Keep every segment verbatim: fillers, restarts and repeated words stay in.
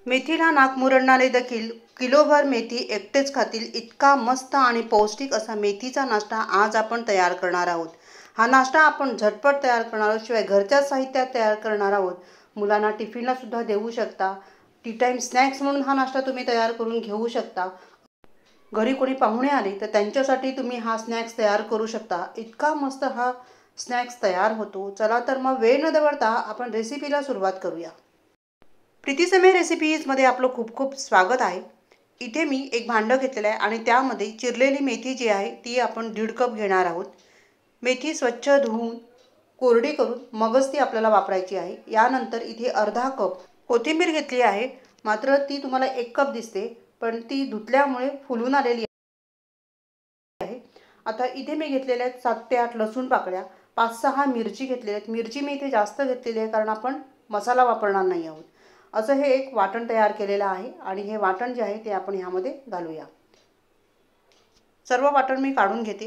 मेथीला नाक मुरडणारे देखील किलोभर मेथी एकटेच खातील इतका मस्त आणि पौष्टिक असा मेथीचा नाश्ता आज आपण तयार करणार आहोत। हा नाश्ता आपण झटपट तयार करणार आहोत, शिवाय घरच्या साहित्यात तयार करणार आहोत। मुलांना टिफिनला सुद्धा देऊ शकता। टी टाइम स्नॅक्स म्हणून हा नाश्ता तुम्ही तयार करून घेऊ शकता। घरी कोणी पाहुणे आले तर त्यांच्यासाठी तुम्ही हा स्नॅक्स तयार करू शकता। इतका मस्त हा स्नॅक्स तयार होतो। चला तर मग वेळ न दवडता आपण रेसिपीला सुरुवात करूया। प्रीतीसमय रेसिपीजमध्ये आपलं खूप खूप स्वागत आहे। इथे मी एक भांडं घेतलेलं आहे आणि त्यामध्ये चिरलेली मेथी जी आहे ती आपण दीड कप घेणार आहोत। मेथी स्वच्छ धुवून कोरडी करून मगच ती आपल्याला वापरायची आहे। यानंतर इथे अर्धा कप कोथिंबीर घेतली आहे, मात्र ती तुम्हाला एक कप दिसते, पण ती धुतल्यामुळे फुलून आलेली आहे। आता इथे मी घेतलेल्या आहेत सात ते आठ लसूण पाकळ्या, पाच सहा मिरची घेतलेल्या आहेत। मिरची मी इथे जास्त घेतलेली आहे कारण आपण मसाला वापरणार नाही आहोत। असं हे एक वाटण तयार केलेलं आहे आणि हे वाटण जे आहे ते आपण ह्यामध्ये घालूया। सर्व वाटण मी काढून घेते।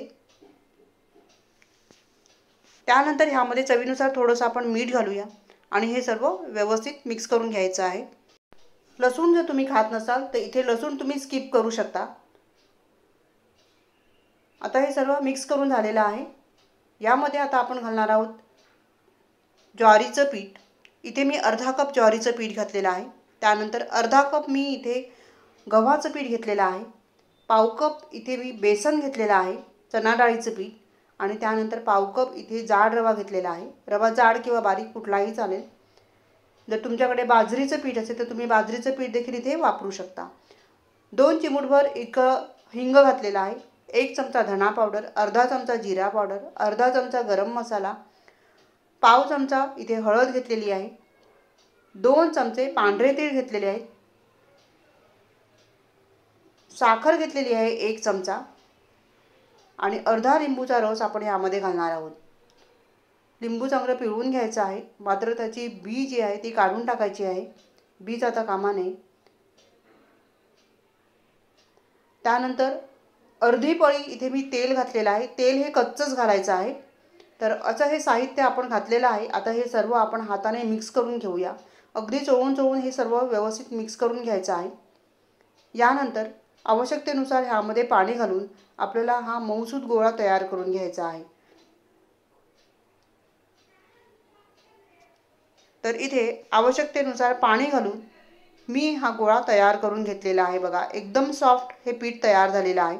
त्यानंतर ह्यामध्ये चवीनुसार थोडंसं आपण मीठ घालूया आणि हे सर्व व्यवस्थित मिक्स करून घ्यायचं आहे। लसूण जर तुम्ही खात नसाल तर इथे लसूण तुम्ही स्किप करू शकता। आता हे सर्व मिक्स करून झालेलं आहे। यामध्ये आता आपण घालणार आहोत ज्वारीचं पीठ। इथे मी अर्धा कप ज्वारीचं पीठ घातलेलं आहे। त्यानंतर अर्धा कप मी इथे गव्हाचं पीठ घेतलेलं आहे। पाव कप इथे मी बेसन घेतलेलं आहे, चणा डाळीचं पीठ, आणि त्यानंतर पाव कप इथे जाड रवा घेतलेला आहे। रवा जाड किंवा बारीक कुठलाही चालेल। जर तुमच्याकडे बाजरीचं पीठ असेल तर तुम्ही बाजरीचं पीठ देखील इथे वापरू शकता। दोन चिमूटभर एक हिंग घातलेला आहे, एक चमचा धना पावडर, अर्धा चमचा जिरा पावडर, अर्धा चमचा गरम मसाला, पाव चमचा इथे हळद घेतलेली आहे, दोन चमचे पांढरे तीळ घेतलेले आहेत, साखर घेतलेली आहे एक चमचा, आणि अर्धा लिंबूचा रस आपण यामध्ये घालणार आहोत। लिंबू चांगलं पिळून घ्यायचं आहे, मात्र त्याची बी जी आहे ती काढून टाकायची आहे। बी जाता कामा नये। त्यानंतर अर्धी पळी इथे मी तेल घातलेलं आहे। तेल हे कच्चंच घालायचं आहे। तर असं हे साहित्य आपण घातलेलं आहे। आता हे सर्व आपण हाताने मिक्स करून घेऊया। अगदी चोळून चोळून हे सर्व व्यवस्थित मिक्स करून घ्यायचं आहे। यानंतर आवश्यकतेनुसार ह्यामध्ये पाणी घालून आपल्याला हा मऊसूत गोळा तयार करून घ्यायचा आहे। तर इथे आवश्यकतेनुसार पाणी घालून मी हा गोळा तयार करून घेतलेला आहे। बघा, एकदम सॉफ्ट हे पीठ तयार झालेलं आहे।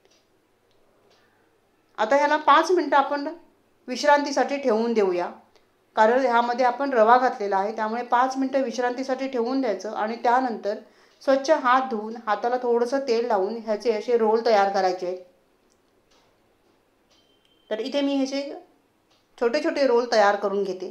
आता ह्याला पाच मिनिटं आपण विश्रांतीसाठी ठेवून देऊया, कारण ह्यामध्ये आपण रवा घातलेला आहे, त्यामुळे पाच मिनिटं विश्रांतीसाठी ठेवून द्यायचं। आणि त्यानंतर स्वच्छ हात धुवून हाताला थोडंसं तेल लावून ह्याचे असे रोल तयार करायचे आहेत। तर इथे मी ह्याचे छोटे छोटे रोल तयार करून घेते।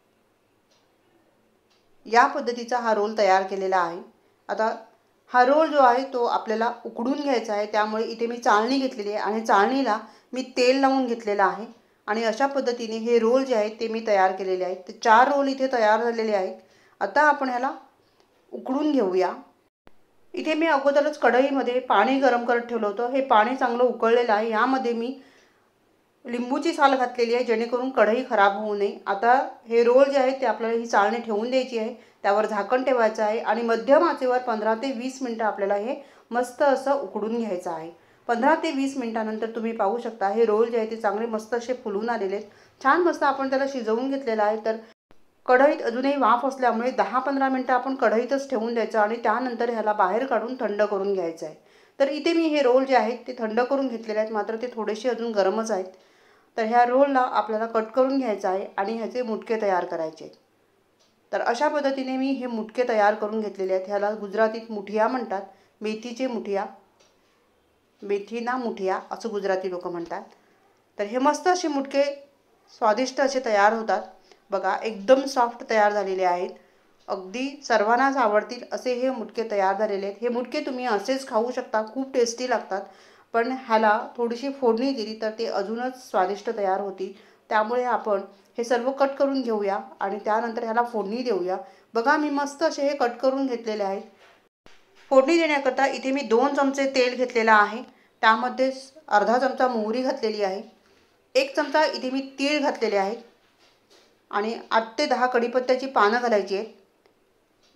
या पद्धतीचा हा रोल तयार केलेला आहे। आता हा रोल जो आहे तो आपल्याला उकडून घ्यायचा आहे, त्यामुळे इथे मी चाळणी घेतलेली आहे आणि चाळणीला मी तेल लावून घेतलेलं आहे। आणि अशा पद्धतीने हे रोल जे आहेत ते मी तयार केलेले आहेत। ते चार रोल इथे तयार झालेले आहेत। आता आपण ह्याला उकडून घेऊया। इथे मी अगोदरच कढईमध्ये पाणी गरम करत ठेवलं होतं। हे पाणी चांगलं उकळलेलं आहे। यामध्ये मी लिंबूची साल घातलेली आहे, जेणेकरून कढई खराब होऊ नये। आता हे रोल जे आहेत ते आपल्याला ही चाळणी ठेवून द्यायची आहे, त्यावर झाकण ठेवायचं आहे आणि मध्यम आचेवर पंधरा ते वीस मिनिटं आपल्याला हे मस्त असं उकडून घ्यायचं आहे। पंधरा ते वीस मिनिटानंतर तुम्ही पाहू शकता हे रोल जे आहे ते चांगले मस्त असे फुलून आलेले आहेत। छान मस्त आपण त्याला शिजवून घेतलेलं आहे। तर कढईत अजूनही वाफ असल्यामुळे दहा पंधरा मिनिटं आपण कढईतच ठेवून द्यायचं आणि त्यानंतर ह्याला बाहेर काढून थंड करून घ्यायचं आहे। तर इथे मी हे रोल जे आहेत ते थंड करून घेतलेले आहेत, मात्र ते थोडेसे अजून गरमच आहेत। तर ह्या रोलला आपल्याला कट करून घ्यायचं आहे आणि ह्याचे मुटके तयार करायचे आहेत। तर अशा पद्धतीने मी हे मुटके तयार करून घेतलेले आहेत। ह्याला गुजरातीत मुठिया म्हणतात, मेथीचे मुठिया, मेथीना मुठिया असं गुजराती लोक म्हणतात। तर हे मस्त असे मुटके स्वादिष्ट असे तयार होतात। बघा, एकदम सॉफ्ट तयार झालेले आहेत। अगदी सर्वांनाच आवडतील असे हे मुटके तयार झालेले आहेत। हे मुटके तुम्ही असेच खाऊ शकता, खूप टेस्टी लागतात, पण ह्याला थोडीशी फोडणी दिली तर ते अजूनच स्वादिष्ट तयार होतील। त्यामुळे आपण हे सर्व कट करून घेऊया आणि त्यानंतर ह्याला फोडणी देऊया। बघा, मी मस्त असे हे कट करून घेतलेले आहेत। फोडणी देण्याकरता इथे मी दोन चमचे तेल घेतलेला आहे, त्यामध्ये अर्धा चमचा मोहरी घातलेली आहे, एक चमचा इथे मी तीळ घातलेले आहेत आणि आठ ते दहा कढीपत्त्याची पानं घालायची आहेत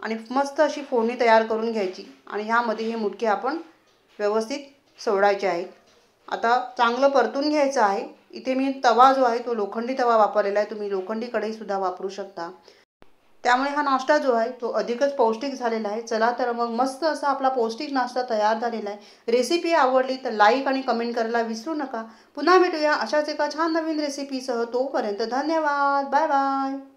आणि मस्त अशी फोडणी तयार करून घ्यायची आणि ह्यामध्ये हे मुटके आपण व्यवस्थित सोडायचे आहेत. आता चांगलं परतून घ्यायचं आहे. इथे मी तवा जो आहे तो लोखंडी तवा वापरलेला आहे. तुम्ही लोखंडी कढईसुद्धा वापरू शकता. त्यामुळे हा नाश्ता जो आहे तो अधिकच पौष्टिक झालेला आहे. चला तर मग मस्त असा आपला पौष्टिक नाश्ता तयार झालेला आहे. रेसिपी आवडली तर लाईक आणि कमेंट करायला विसरू नका. पुन्हा भेटूया अशाच एका छान नवीन रेसिपीसह. तोपर्यंत धन्यवाद. Bye bye.